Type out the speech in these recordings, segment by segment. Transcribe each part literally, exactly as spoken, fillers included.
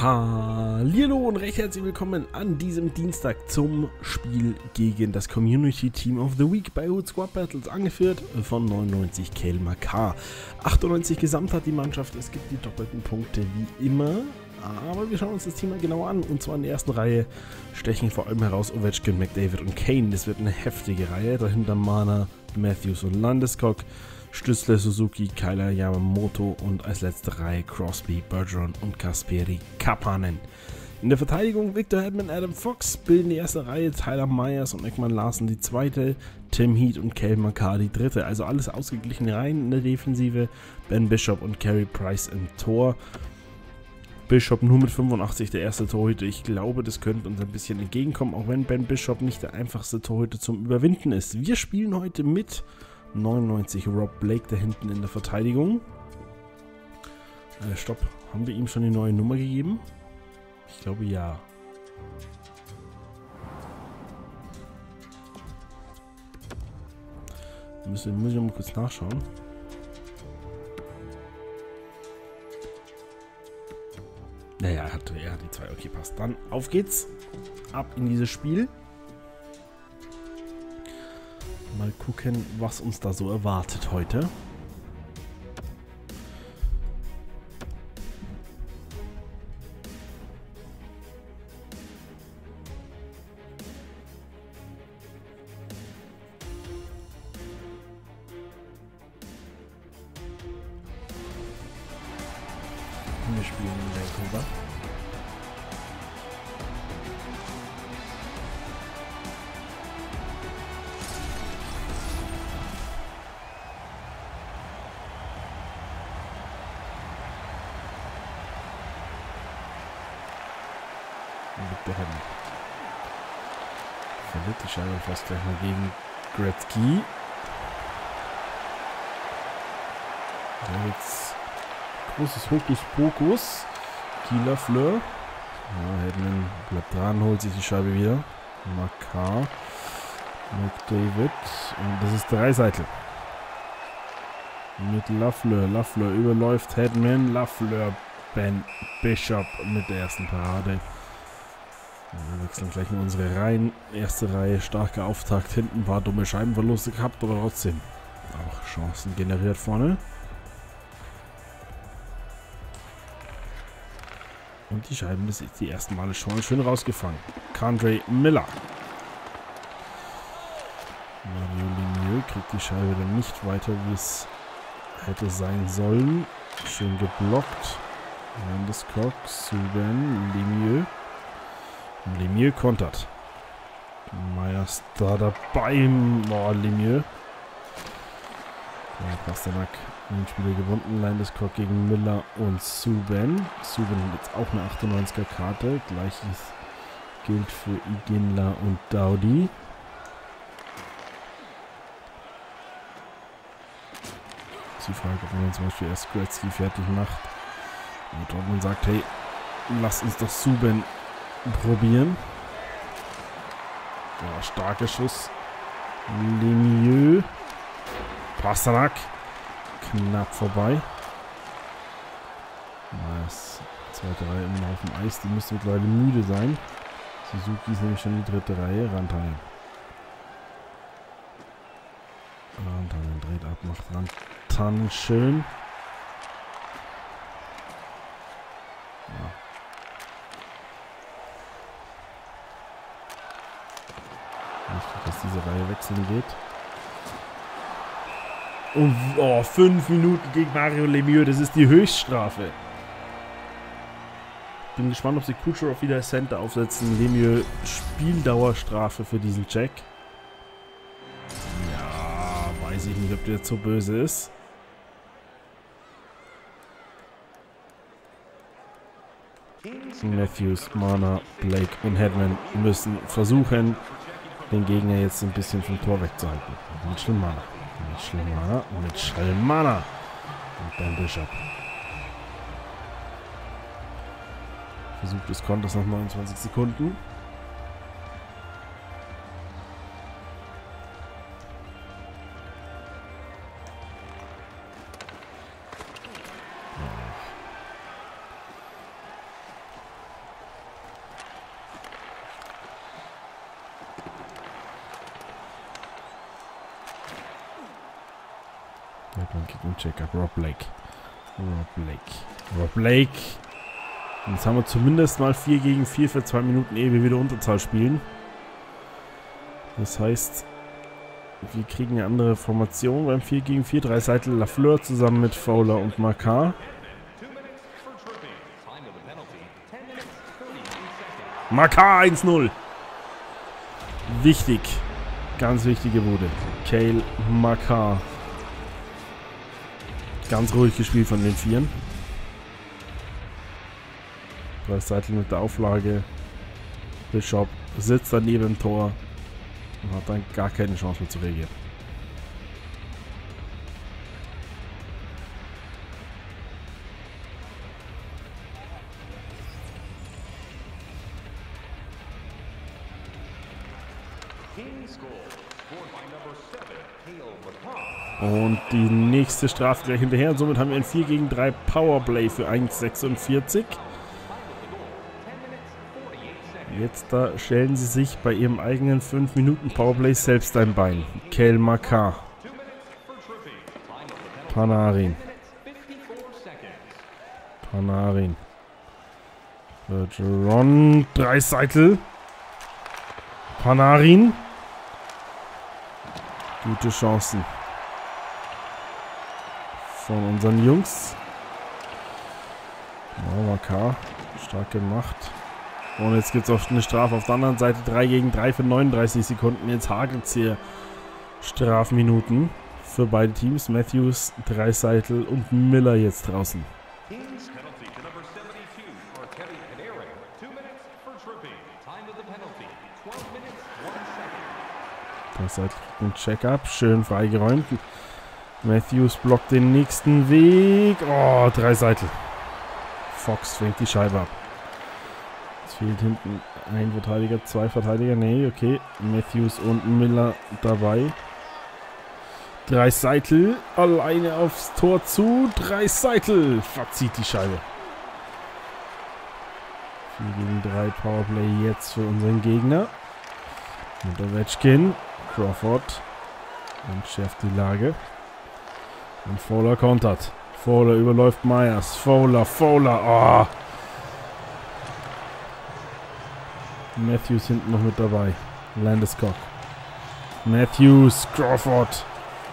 Hallihallo und recht herzlich willkommen an diesem Dienstag zum Spiel gegen das Community Team of the Week bei Hood Squad Battles, angeführt von neunundneunzig Cale Makar. achtundneunzig gesamt hat die Mannschaft, es gibt die doppelten Punkte wie immer, aber wir schauen uns das Team mal genauer an. Und zwar in der ersten Reihe stechen vor allem heraus Ovechkin, McDavid und Kane. Das wird eine heftige Reihe, dahinter Mana, Matthews und Landeskog, Stützle, Suzuki, Keiler, Yamamoto und als letzte Reihe Crosby, Bergeron und Kasperi Kapanen. In der Verteidigung Victor Hedman, Adam Fox bilden die erste Reihe, Tyler Myers und Ekman Larsen die zweite, Tim Heat und Cale Makar die dritte. Also alles ausgeglichene Reihen in der Defensive, Ben Bishop und Carey Price im Tor. Bishop nur mit fünfundachtzig der erste Torhüter. Ich glaube, das könnte uns ein bisschen entgegenkommen, auch wenn Ben Bishop nicht der einfachste Torhüter zum Überwinden ist. Wir spielen heute mit neunundneunzig Rob Blake da hinten in der Verteidigung. Äh, stopp. Haben wir ihm schon die neue Nummer gegeben? Ich glaube ja. Müssen, muss ich noch mal kurz nachschauen. Naja, er hat, er hat die zwei. Okay, passt. Dann auf geht's. Ab in dieses Spiel. Mal gucken, was uns da so erwartet heute. Wir spielen in Vancouver. Victor Hedman verliert die Scheibe fast gleich mal gegen Gretzky. So, jetzt großes Hokuspokus. Kieler Fleur. Ja, Hedman bleibt dran, holt sich die Scheibe wieder. Makar. McDavid. Und das ist Dreiseitel. Mit Lafleur. Lafleur überläuft Hedman. Lafleur, Ben Bishop mit der ersten Parade. Wir wechseln gleich in unsere Reihen. Erste Reihe, starker Auftakt. Hinten ein paar dumme Scheibenverluste gehabt, aber trotzdem auch Chancen generiert vorne. Und die Scheiben bis jetzt die ersten Male schon schön rausgefangen. K'Andre Miller. Mario Lemieux kriegt die Scheibe dann nicht weiter, wie es hätte sein sollen. Schön geblockt. Landeskog, Subban, Lemieux. Lemieux kontert. Myers da dabei. Boah, Lemieux. Ja, Pasternak den Spieler gewonnen. Landeskog gegen Miller und Subban. Subban hat jetzt auch eine achtundneunziger Karte. Gleiches gilt für Iginla und Daudi. Ist die Frage, ob man zum Beispiel erst Gretzky fertig macht. Und Dortmund sagt, hey, lass uns doch Subban probieren. Ja, starker Schuss. Lemieux. Pasternak. Knapp vorbei. Nice. Zweite Reihe immer noch auf dem Eis. Die müsste mittlerweile müde sein. Suzuki ist nämlich schon die dritte Reihe. Rantanen. Rantanen dreht ab, macht Rantanen schön. Ja. Nicht, dass diese Reihe wechseln geht. Und oh, fünf Minuten gegen Mario Lemieux, das ist die Höchststrafe. Bin gespannt, ob sie Kucherov wieder Center aufsetzen. Lemieux Spieldauerstrafe für diesen Check. Ja, weiß ich nicht, ob der so böse ist. Matthews, Mana, Blake und Hedman müssen versuchen, den Gegner jetzt ein bisschen vom Tor wegzuhalten. Mitchell Mana. Mitchell Mana. Mitchell Mana. Und Ben Bishop. Versucht des Konters nach neunundzwanzig Sekunden. Dann gibt ein Check-up. Rob Blake. Rob Blake. Rob Blake. Und jetzt haben wir zumindest mal vier gegen vier für zwei Minuten, ehe wir wieder Unterzahl spielen. Das heißt, wir kriegen eine andere Formation beim vier gegen vier. Drei Seiten Lafleur zusammen mit Fowler und Makar. Makar eins null. Wichtig. Ganz wichtige Bude. Cale Makar. Ganz ruhig gespielt von den Vieren. Drei Seiten mit der Auflage. Bishop sitzt daneben im Tor und hat dann gar keine Chance mehr zu reagieren. Und die nächste Strafe gleich hinterher. Und somit haben wir ein vier gegen drei Powerplay für eins sechsundvierzig. Jetzt da stellen sie sich bei ihrem eigenen fünf Minuten Powerplay selbst ein Bein. Cale Makar. Panarin. Panarin. Bergeron. Draisaitl. Panarin. Gute Chancen von unseren Jungs. Ja, Makar. Stark gemacht. Und jetzt gibt es auch eine Strafe auf der anderen Seite. drei gegen drei für neununddreißig Sekunden. Jetzt hagelt es hier Strafminuten für beide Teams. Matthews, Draisaitl und Miller jetzt draußen. Draisaitl ein Check-up. Schön freigeräumt. Matthews blockt den nächsten Weg. Oh, Draisaitl. Fox fängt die Scheibe ab. Fehlt hinten ein Verteidiger, zwei Verteidiger. Nee, okay. Matthews und Miller dabei. Draisaitl alleine aufs Tor zu. Draisaitl verzieht die Scheibe. vier gegen drei Powerplay jetzt für unseren Gegner. Mit der Ovechkin. Crawford entschärft die Lage. Und Fowler kontert. Fowler überläuft Myers. Fowler, Fowler. Oh. Matthews hinten noch mit dabei. Landeskog. Matthews, Crawford.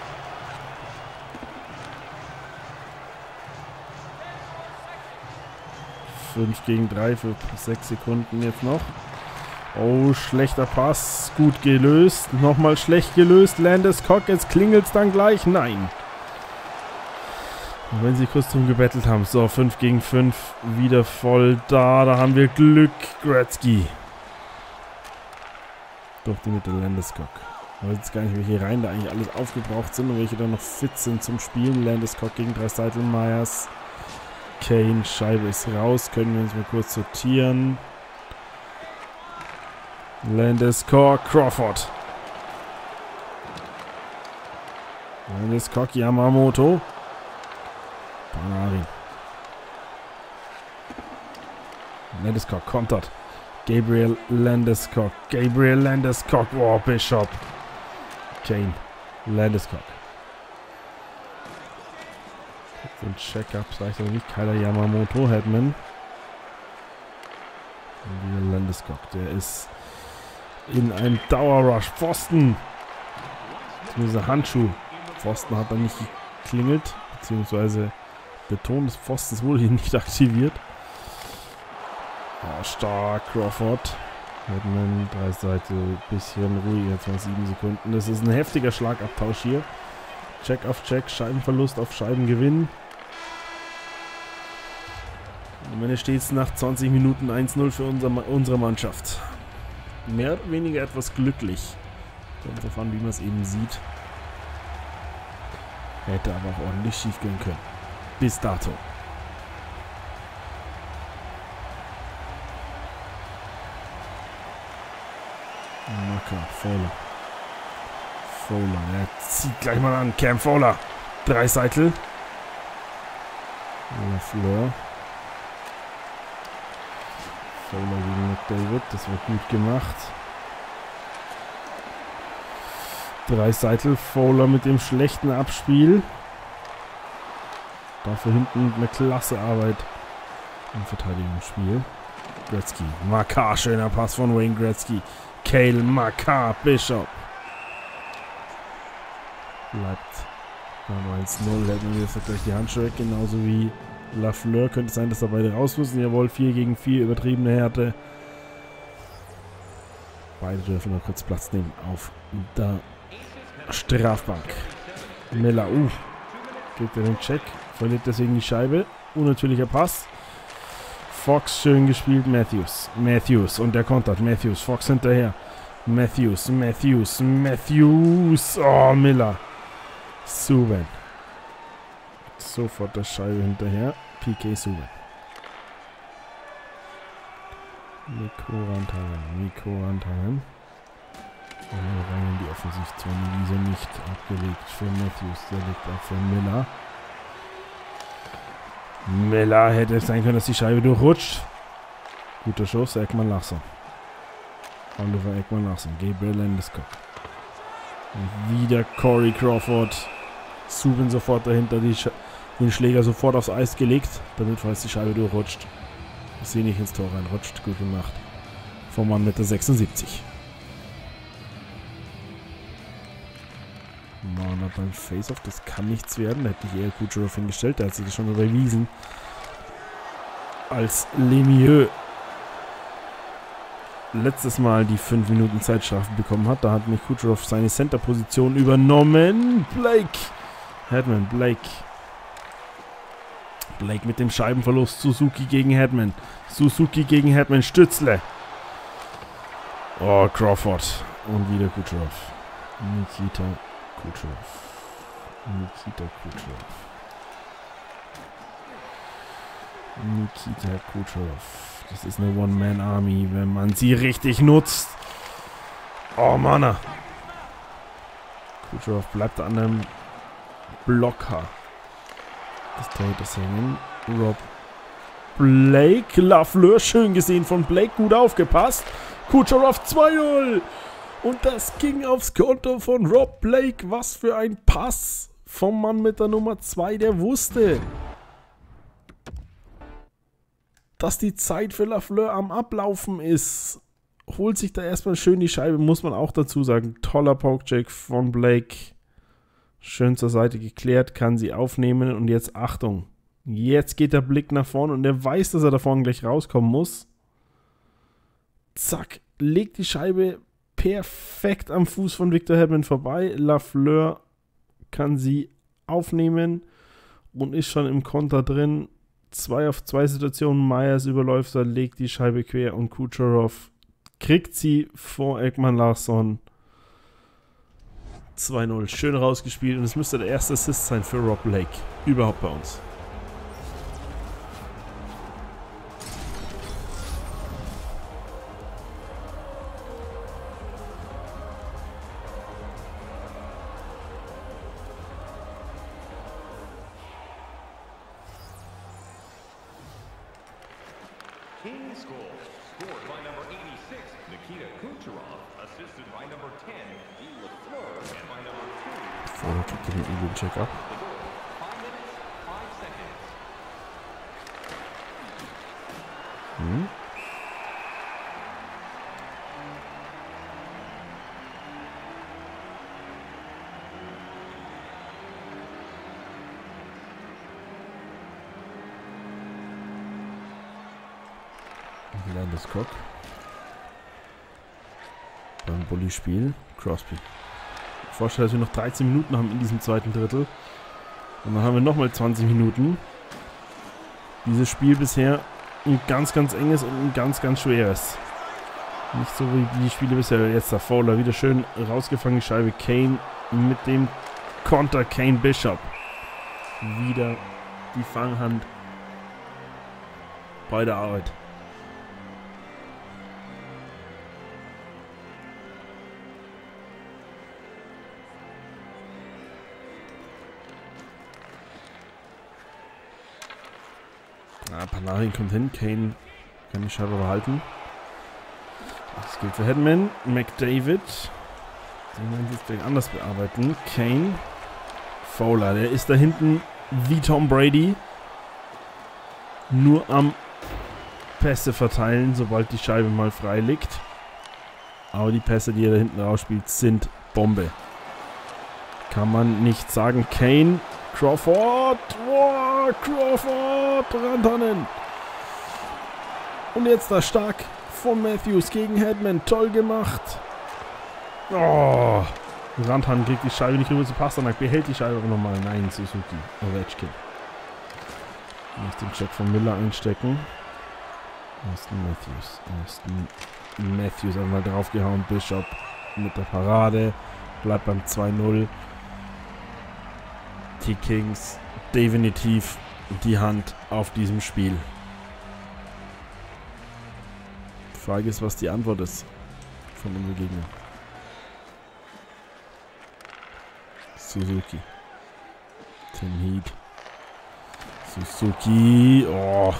fünf gegen drei für sechs Sekunden jetzt noch. Oh, schlechter Pass. Gut gelöst. Nochmal schlecht gelöst. Landeskog. Jetzt klingelt es dann gleich. Nein. Und wenn sie kurz drum gebettelt haben. So, fünf gegen fünf. Wieder voll da. Da haben wir Glück. Gretzky. Durch die Mitte Landeskog. Ich weiß jetzt gar nicht, welche Reihen da eigentlich alles aufgebraucht sind und welche da noch fit sind zum Spielen. Landeskog gegen Draisaitl, Myers. Kane, Scheibe ist raus. Können wir uns mal kurz sortieren. Landeskog, Crawford. Landeskog, Yamamoto. Panarin. Landeskog kontert. Gabriel Landeskog. Gabriel Landeskog. Oh, Bishop. Kane. Landeskog. So ein Check-up reicht aber nicht. Kyler Yamamoto. Hedman. Und wieder Landeskog. Der ist in einem Dauerrush. Pfosten. Beziehungsweise Handschuh. Pfosten hat er nicht geklingelt. Beziehungsweise der Ton des Pfostens wurde hier nicht aktiviert. Oh, stark, Crawford. Hedman, Draisaitl, bisschen ruhiger, zwar sieben Sekunden. Das ist ein heftiger Schlagabtausch hier. Check auf Check, Scheibenverlust auf Scheibengewinn. Und wenn es steht nach zwanzig Minuten eins null für unser, unsere Mannschaft. Mehr oder weniger etwas glücklich. Kommt drauf an, wie man es eben sieht. Hätte aber auch ordentlich schief gehen können. Bis dato. Makar, Fowler. Fowler, er zieht gleich mal an. Cam Fowler. Draisaitl. Lafleur. Fowler gegen McDavid. Das wird gut gemacht. Draisaitl. Fowler mit dem schlechten Abspiel. Dafür hinten eine klasse Arbeit im Verteidigungsspiel. Gretzky, Makar, schöner Pass von Wayne Gretzky. Cale Makar, Bishop. Bleibt beim eins null, hätten wir jetzt gleich die Handschuhe weg, genauso wie Lafleur. Könnte sein, dass da beide raus müssen. Jawohl, vier gegen vier, übertriebene Härte. Beide dürfen noch kurz Platz nehmen auf der Strafbank. Miller, uh, kriegt er den Check, verliert deswegen die Scheibe. Unnatürlicher Pass. Fox, schön gespielt, Matthews. Matthews und der kontert. Matthews, Fox hinterher. Matthews, Matthews, Matthews. Oh, Miller. Subban. Sofort der Scheibe hinterher. P K Subban. Mikko Rantanen. Mikko Rantanen. Rein in die Offensivzone. Diese nicht abgelegt für Matthews. Der liegt auch für Miller. Miller hätte es sein können, dass die Scheibe durchrutscht. Guter Schuss, Ekman Larsson. Oliver Ekman Larsson. Gabriel Landeskog. Und wieder Corey Crawford. Subban sofort dahinter, die den Schläger sofort aufs Eis gelegt, damit falls die Scheibe durchrutscht, sie nicht ins Tor reinrutscht. Gut gemacht. Vom Mann mit der sechsundsiebzig. Marner beim Face-Off, das kann nichts werden. Da hätte ich eher Kucherov hingestellt, der hat sich das schon überwiesen. Als Lemieux letztes Mal die fünf Minuten Zeitstrafe bekommen hat, da hat mich Kucherov seine Center-Position übernommen. Blake! Hedman, Blake. Blake mit dem Scheibenverlust. Suzuki gegen Hedman. Suzuki gegen Hedman. Stützle. Oh, Crawford. Und wieder Kucherov. Nikita Kucherov. Nikita Kucherov. Nikita Kucherov. Das ist eine One-Man-Army, wenn man sie richtig nutzt. Oh, Mann. Kucherov bleibt an einem Blocker. Das Tor das hängen. Rob Blake. Lafleur, schön gesehen von Blake. Gut aufgepasst. Kucherov zwei null. Und das ging aufs Konto von Rob Blake. Was für ein Pass vom Mann mit der Nummer zwei, der wusste, dass die Zeit für Lafleur am Ablaufen ist. Holt sich da erstmal schön die Scheibe, muss man auch dazu sagen. Toller Pokecheck von Blake. Schön zur Seite geklärt, kann sie aufnehmen. Und jetzt Achtung. Jetzt geht der Blick nach vorne und er weiß, dass er da vorne gleich rauskommen muss. Zack, legt die Scheibe perfekt am Fuß von Victor Hedman vorbei. Lafleur kann sie aufnehmen und ist schon im Konter drin. Zwei auf zwei Situationen. Myers überläuft, er legt die Scheibe quer und Kucherov kriegt sie vor Ekman Larsson. zwei null. Schön rausgespielt und es müsste der erste Assist sein für Rob Blake. Überhaupt bei uns. King scored, scored by number eighty-six, Nikita Kucherov, assisted by number ten, Guy Lafleur, and by number two. Vorne kriegt er den üblen Check-up. Five minutes, five seconds. Hm. Landeskog. Beim Bulli-Spiel. Crosby. Ich vorstelle, dass wir noch dreizehn Minuten haben in diesem zweiten Drittel. Und dann haben wir nochmal zwanzig Minuten. Dieses Spiel bisher ein ganz, ganz enges und ein ganz, ganz schweres. Nicht so wie die Spiele bisher. Jetzt der Fowler wieder schön rausgefangen. Die Scheibe Kane mit dem Konter. Kane Bishop. Wieder die Fanghand bei der Arbeit. Ah, Panarin kommt hin. Kane kann die Scheibe behalten. Das gilt für Hedman. McDavid. Den werden wir jetzt gleich anders bearbeiten. Kane. Fowler. Der ist da hinten wie Tom Brady. Nur am Pässe verteilen, sobald die Scheibe mal frei liegt. Aber die Pässe, die er da hinten rausspielt, sind Bombe. Kann man nicht sagen. Kane, Crawford, oh, Crawford, Rantanen. Und jetzt da stark von Matthews gegen Headman. Toll gemacht. Oh, Rantanen kriegt die Scheibe nicht rüber zu Pasternak. Behält die Scheibe aber nochmal. Nein, Suzuki. Ovechkin. Muss den Check von Miller einstecken. Austin Matthews. Austin Matthews einmal draufgehauen. Bishop mit der Parade. Bleibt beim zwei null. Die Kings definitiv die Hand auf diesem Spiel. Die Frage ist, was die Antwort ist von dem Gegner. Suzuki. Tim Heat. Suzuki. Oh.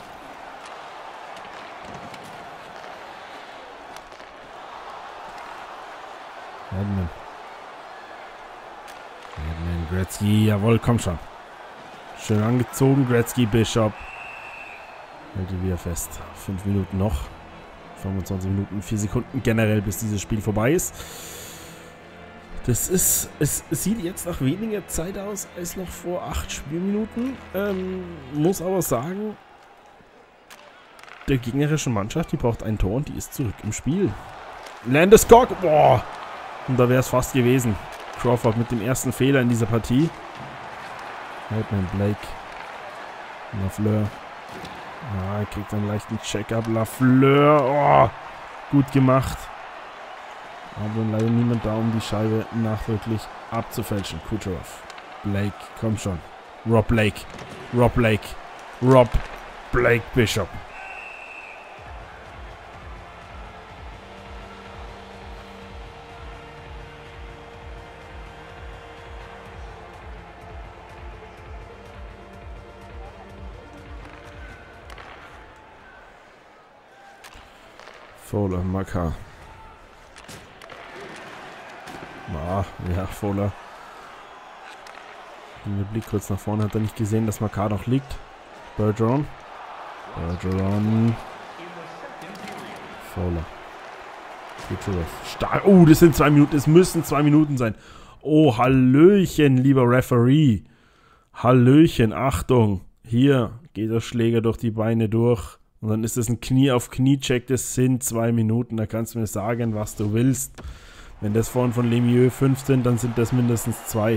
Hedman. Hedman, Gretzky. Jawohl, komm schon. Schön angezogen. Gretzky, Bishop. Hält ihn wieder fest. Fünf Minuten noch. fünfundzwanzig Minuten, vier Sekunden generell, bis dieses Spiel vorbei ist. Das ist, es sieht jetzt nach weniger Zeit aus als noch vor acht Spielminuten. Ähm, muss aber sagen, der gegnerischen Mannschaft, die braucht ein Tor und die ist zurück im Spiel. Landeskog, boah! Und da wäre es fast gewesen. Crawford mit dem ersten Fehler in dieser Partie. Heldman, Blake. Lafleur. Ah, er kriegt einen leichten Check-up. Lafleur, oh! Gut gemacht. Aber leider niemand da, um die Scheibe nachdrücklich abzufälschen. Kucherov. Blake, komm schon. Rob Blake. Rob Blake. Rob Blake Bishop. Fowler, Makar. Ah, ja, Fowler. Der Blick kurz nach vorne, hat er nicht gesehen, dass Makar noch liegt. Bergeron. Bergeron. Fowler. Stark. Oh, das sind zwei Minuten. Es müssen zwei Minuten sein. Oh, Hallöchen, lieber Referee. Hallöchen, Achtung. Hier geht der Schläger durch die Beine durch. Und dann ist es ein Knie-auf-Knie-Check. Das sind zwei Minuten. Da kannst du mir sagen, was du willst. Wenn das vorhin von Lemieux fünf sind, dann sind das mindestens zwei.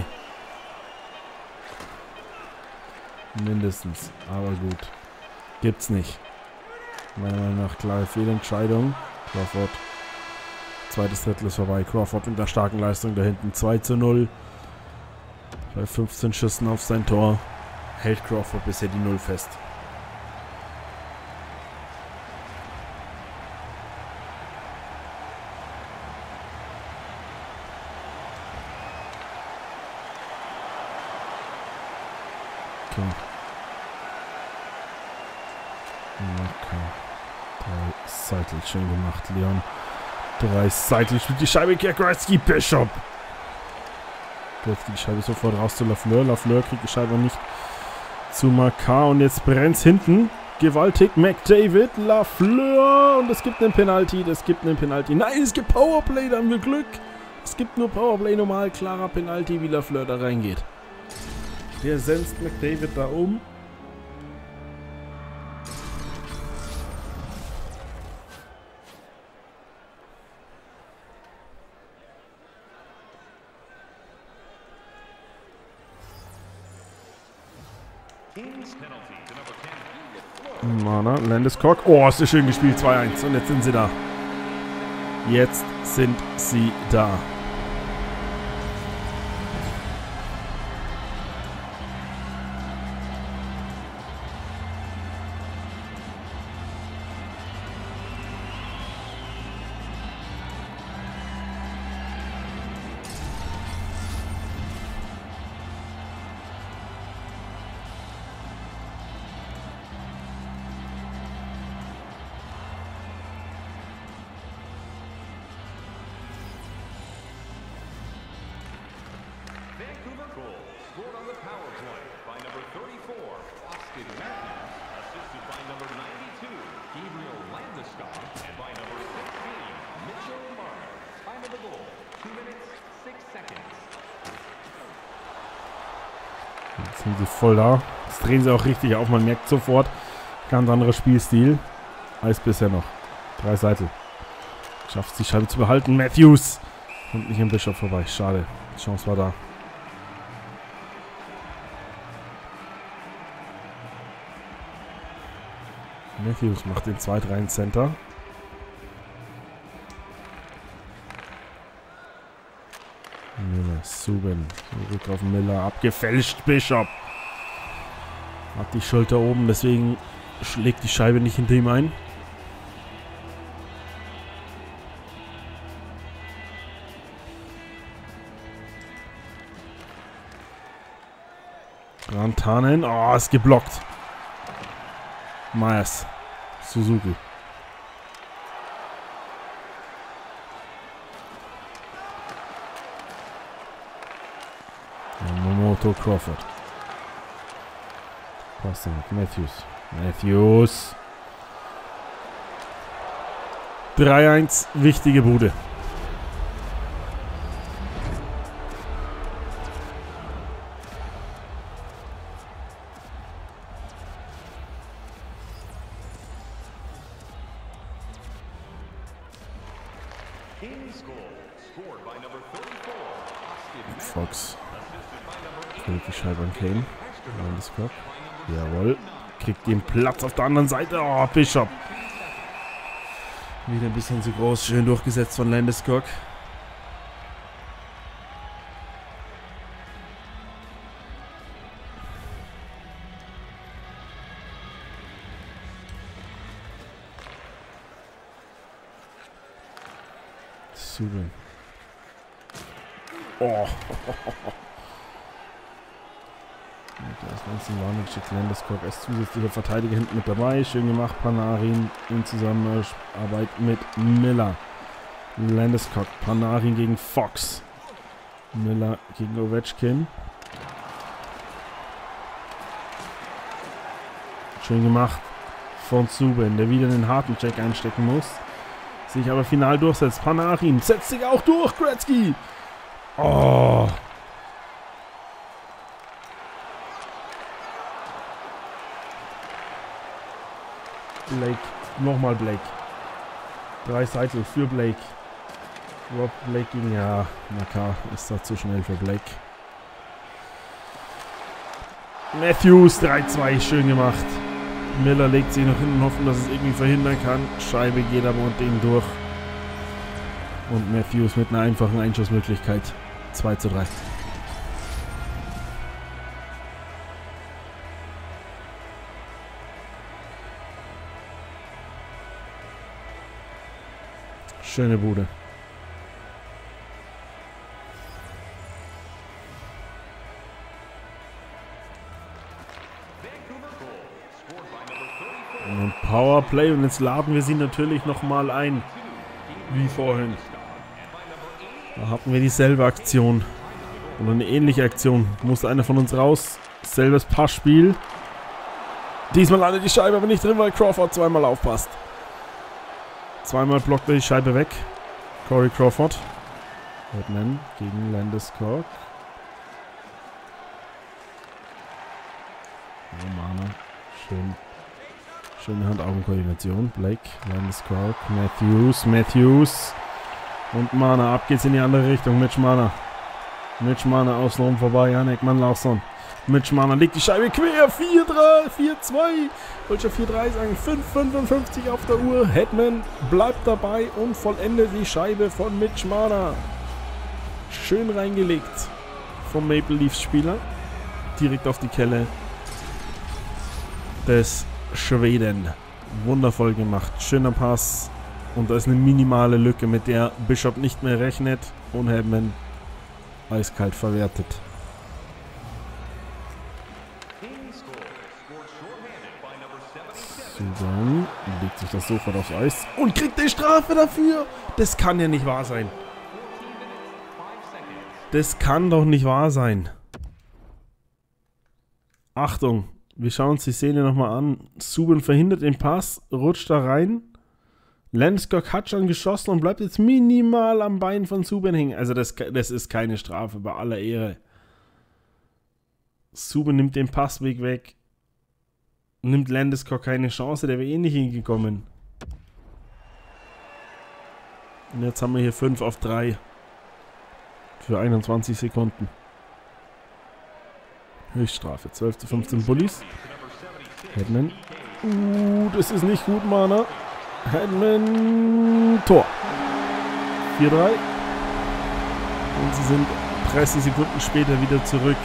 Mindestens. Aber gut. Gibt's nicht. Meiner Meinung nach klare Fehlentscheidung. Crawford. Zweites Drittel ist vorbei. Crawford mit der starken Leistung da hinten. zwei zu null. Bei fünfzehn Schüssen auf sein Tor hält Crawford bisher die Null fest. Okay. Drei Seitl, schön gemacht, Leon. Drei Seitl, spielt die Scheibe, Gretzky, Bishop. Gretzky die Scheibe sofort raus zu Lafleur. Lafleur kriegt die Scheibe nicht zu Makar und jetzt brennt's hinten. Gewaltig, McDavid, Lafleur und es gibt einen Penalty, es gibt einen Penalty. Nein, es gibt Powerplay, da haben wir Glück. Es gibt nur Powerplay, normal, klarer Penalty, wie Lafleur da reingeht. Der senzt McDavid da um. Mana, Landeskog. Oh, ist das schön gespielt. zwei eins. Und jetzt sind sie da. Jetzt sind sie da. Austin Matthews, assisted by number ninety-two, Gabriel Landeskog, and by number sixteen, Mitchell Marner. Time of the goal, two minutes, six seconds. Jetzt sind sie voll da. Jetzt drehen sie auch richtig auf. Man merkt sofort, ganz anderer Spielstil als bisher noch. Drei Seiten. Schafft die Scheibe zu behalten. Matthews kommt nicht am Bischof vorbei. Schade. Die Chance war da. Matthews macht den zwei drei in Center. Miller, Subban, zurück auf Miller, abgefälscht, Bishop. Hat die Schulter oben, deswegen schlägt die Scheibe nicht hinter ihm ein. Rantanen, oh, ist geblockt. Myers, Suzuki. Momoto Crawford. Passt Matthews. Matthews. drei eins, wichtige Bude. Fox. Kriegt die Scheibe an Kane. Landeskog. Jawohl. Kriegt den Platz auf der anderen Seite. Oh, Bishop. Wieder ein bisschen zu groß. Schön durchgesetzt von Landeskog. Subban. Oh. Landeskog als zusätzlicher Verteidiger hinten mit dabei. Schön gemacht, Panarin in Zusammenarbeit mit Miller. Landeskog, Panarin gegen Fox. Miller gegen Ovechkin. Schön gemacht von Subban, der wieder den harten Check einstecken muss. Sich aber final durchsetzt. Panarin setzt sich auch durch. Gretzky. Oh. Blake. Nochmal Blake. Drei Seiten für Blake. Rob Blake gegen... Ja, Makar ist da zu schnell für Blake. Matthews. drei zwei. Schön gemacht. Miller legt sich nach hinten, hoffen, dass es irgendwie verhindern kann. Scheibe geht aber unter ihm durch. Und Matthews mit einer einfachen Einschussmöglichkeit. zwei zu drei. Schöne Bude. Und Powerplay, und jetzt laden wir sie natürlich nochmal ein. Wie vorhin. Da hatten wir dieselbe Aktion. Oder eine ähnliche Aktion. Musste einer von uns raus. Selbes Passspiel. Diesmal landet die Scheibe aber nicht drin, weil Crawford zweimal aufpasst. Zweimal blockt er die Scheibe weg. Corey Crawford. Redman gegen Landeskog. Romana. Schön. Schöne Hand-Augen-Koordination. Blake, Landeskog, Matthews, Matthews. Und Marner. Ab geht's in die andere Richtung. Mitch Marner. Mitch Marner außen rum vorbei. Janek Mann-Larsson. Mitch Marner legt die Scheibe quer. vier drei, vier zwei. Wollte schon vier drei sagen. fünf fünfundfünfzig auf der Uhr. Hedman bleibt dabei und vollendet die Scheibe von Mitch Marner. Schön reingelegt vom Maple Leafs Spieler. Direkt auf die Kelle des Schweden. Wundervoll gemacht. Schöner Pass. Und da ist eine minimale Lücke, mit der Bishop nicht mehr rechnet. Und Hedman eiskalt verwertet. Subban legt sich das sofort aufs Eis und kriegt die Strafe dafür. Das kann ja nicht wahr sein. Das kann doch nicht wahr sein. Achtung, Wir schauen uns die Szene nochmal an. Subban verhindert den Pass, rutscht da rein. Landeskog hat schon geschossen und bleibt jetzt minimal am Bein von Subban hängen. Also das, das ist keine Strafe, bei aller Ehre. Subban nimmt den Passweg weg. Nimmt Landeskog keine Chance, der wäre eh nicht hingekommen. Und jetzt haben wir hier fünf auf drei. Für einundzwanzig Sekunden. Höchststrafe. zwölf zu fünfzehn Bullies. Hedman. Uh, das ist nicht gut, Mana. Hedman. Tor. vier drei. Und sie sind dreißig Sekunden später wieder zurück.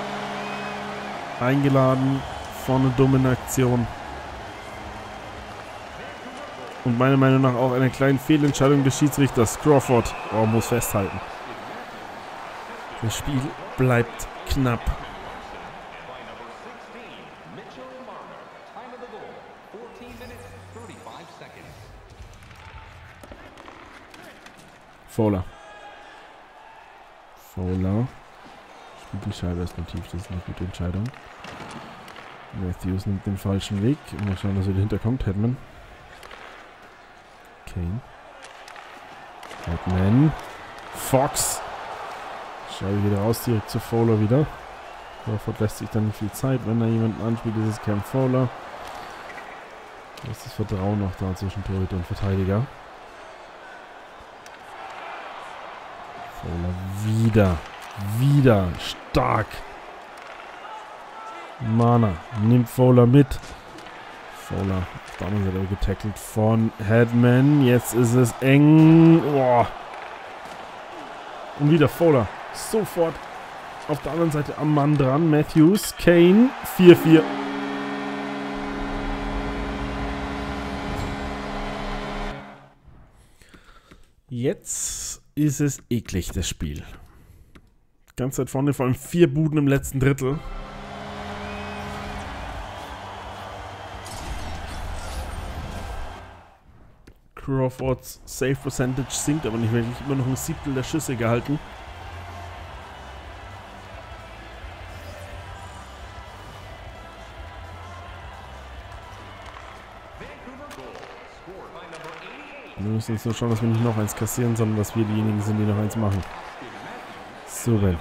Eingeladen von einer dummen Aktion. Und meiner Meinung nach auch einer kleinen Fehlentscheidung des Schiedsrichters. Crawford oh, muss festhalten. Das Spiel bleibt knapp. Fowler. Fowler. Spielt die Scheibe erst mal tief, das ist eine gute Entscheidung. Matthews nimmt den falschen Weg. Mal schauen, dass er dahinter kommt. Hedman. Kane. Hedman. Fox. Scheibe wieder raus, direkt zu Fowler wieder. Crawford lässt sich dann nicht viel Zeit. Wenn da jemanden anspielt, ist es Cam Fowler. Da ist das Vertrauen noch da zwischen Torhüter und Verteidiger. Fowler wieder. Wieder. Stark. Mana nimmt Fowler mit. Fowler auf der anderen Seite getackelt von Hedman. Jetzt ist es eng. Boah. Und wieder Fowler. Sofort auf der anderen Seite am Mann dran. Matthews. Kane. vier vier. Jetzt ist es eklig, das Spiel. Ganz weit vorne, vor allem vier Buden im letzten Drittel. Crawfords Save Percentage sinkt aber nicht wirklich, immer noch ein Siebtel der Schüsse gehalten. Wir müssen jetzt nur schauen, dass wir nicht noch eins kassieren, sondern dass wir diejenigen sind, die noch eins machen. Subban.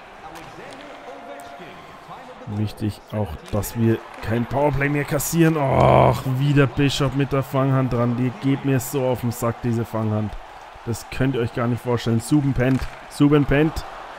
Wichtig auch, dass wir kein Powerplay mehr kassieren. Och, wieder Bishop mit der Fanghand dran. Die geht mir so auf den Sack, diese Fanghand. Das könnt ihr euch gar nicht vorstellen. Subban pennt. Subban pennt.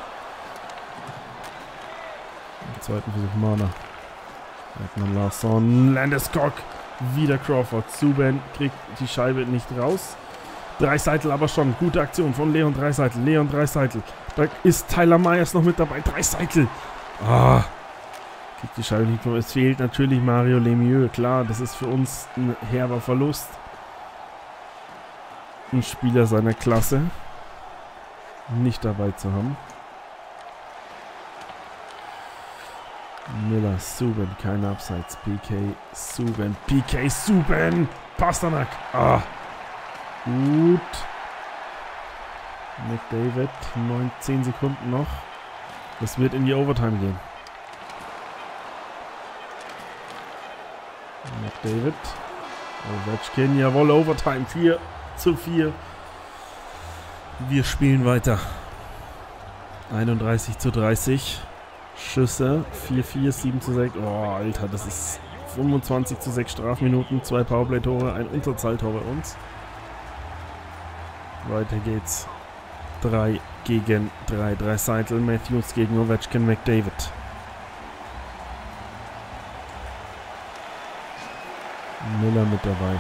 Im zweiten Versuch Mana. Edmund Larsson. Landeskog. Wieder Crawford. Subban kriegt die Scheibe nicht raus. Dreiseitel aber schon. Gute Aktion von Leon Dreiseitel. Leon Dreiseitel. Da ist Tyler Myers noch mit dabei. Dreiseitel. Ah. Kriegt die Scheibe nicht mehr. Es fehlt natürlich Mario Lemieux. Klar, das ist für uns ein herber Verlust. Ein Spieler seiner Klasse nicht dabei zu haben. Miller, Subban, keine Abseits. P K, Subban, P K, Subban, Pasternak. Ah, gut. McDavid, neun, zehn Sekunden noch. Das wird in die Overtime gehen. McDavid, Ovechkin, jawohl, Overtime, vier zu vier. Wir spielen weiter. einunddreißig zu dreißig. Schüsse, vier vier, sieben zu sechs. Oh, Alter, das ist fünfundzwanzig zu sechs Strafminuten, zwei Powerplay-Tore, ein Unterzahltor bei uns. Weiter geht's. drei gegen drei. Draisaitl, Matthews gegen Ovechkin, McDavid. Miller mit dabei.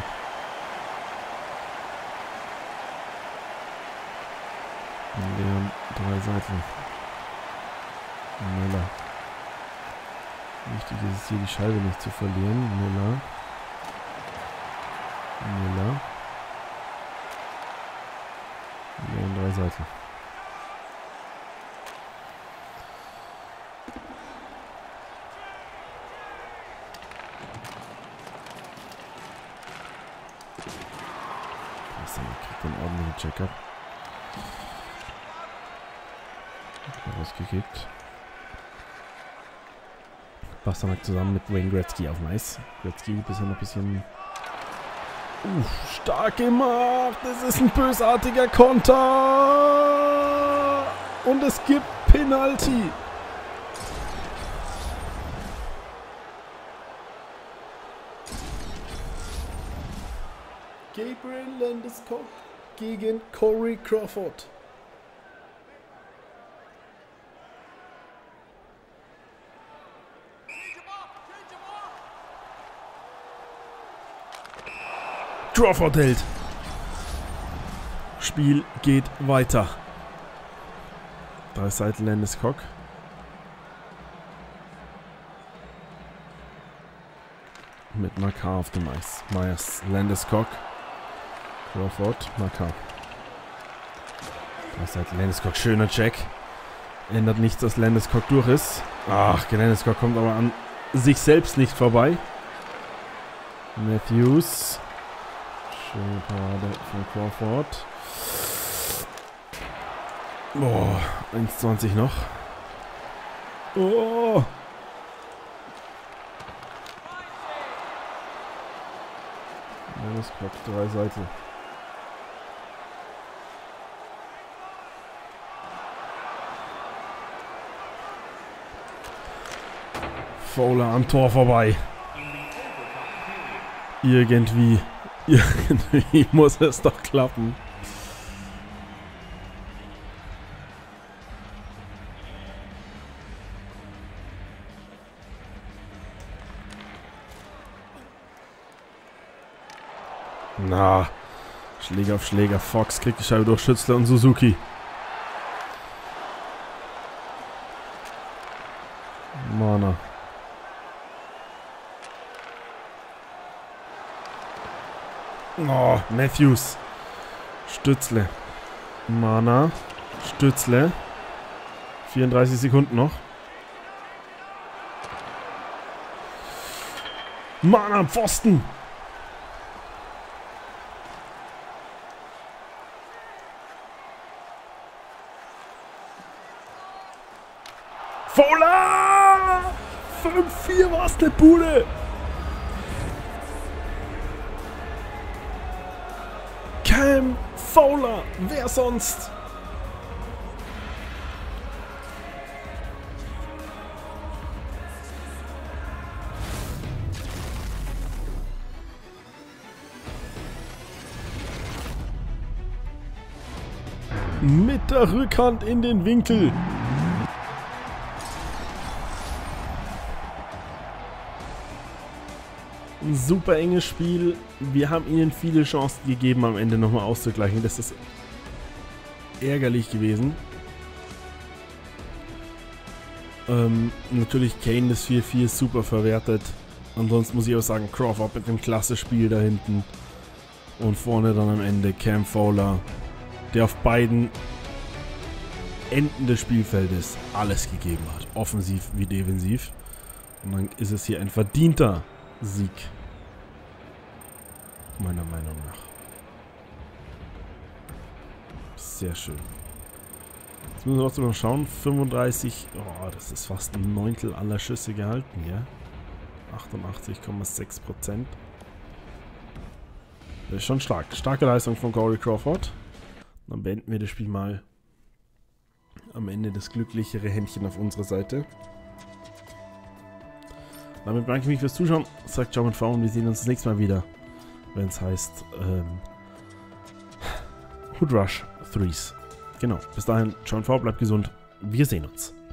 Leon Draisaitl. Miller. Wichtig ist es hier, die Scheibe nicht zu verlieren. Miller. Miller. Leon Draisaitl. Kriegt einen ordentlichen Check-up. Rausgekickt. Pasternak zusammen mit Wayne Gretzky auf Nice. Gretzky bisher noch ein bisschen... Uh, stark gemacht. Das ist ein bösartiger Konter. Und es gibt Penalty. Gabriel Landeskog gegen Corey Crawford. Crawford hält. Spiel geht weiter. Da ist halt Landeskog. Mit Makar auf dem Eis. Myers, Landeskog. Crawford, Makar. Da ist halt Landeskog. Schöner Check. Ändert nichts, dass Landeskog durch ist. Ach, Landeskog kommt aber an sich selbst nicht vorbei. Matthews. Schöne Parade von Crawford. Boah, eins zwanzig noch. Oh. Landeskog, drei Seiten. Fowler am Tor vorbei. Irgendwie, irgendwie muss es doch klappen. Na, Schläger auf Schläger. Fox kriegt die Scheibe durch Schützler und Suzuki. Mana. Oh, Matthews. Stützle. Mana. Stützle. vierunddreißig Sekunden noch. Mana am Pfosten. Fowler! fünf vier war's, eine Bude! Cam Fowler! Wer sonst? Mit der Rückhand in den Winkel. Ein super enges Spiel. Wir haben ihnen viele Chancen gegeben, am Ende nochmal auszugleichen. Das ist ärgerlich gewesen. Ähm, natürlich Kane das vier vier super verwertet. Ansonsten muss ich auch sagen, Crawford mit dem klasse Spiel da hinten. Und vorne dann am Ende Cam Fowler, der auf beiden Enden des Spielfeldes alles gegeben hat. Offensiv wie defensiv. Und dann ist es hier ein verdienter Sieg. Meiner Meinung nach. Sehr schön. Jetzt müssen wir trotzdem noch schauen. fünfunddreißig. Oh, das ist fast ein Neuntel aller Schüsse gehalten, ja. achtundachtzig Komma sechs Prozent. Das ist schon stark. Starke Leistung von Corey Crawford. Dann beenden wir das Spiel mal. Am Ende das glücklichere Händchen auf unserer Seite. Damit bedanke ich mich fürs Zuschauen. Sagt German V und wir sehen uns das nächste Mal wieder, wenn es heißt ähm, Hood Rush Threes. Genau. Bis dahin, German V, bleibt gesund. Wir sehen uns.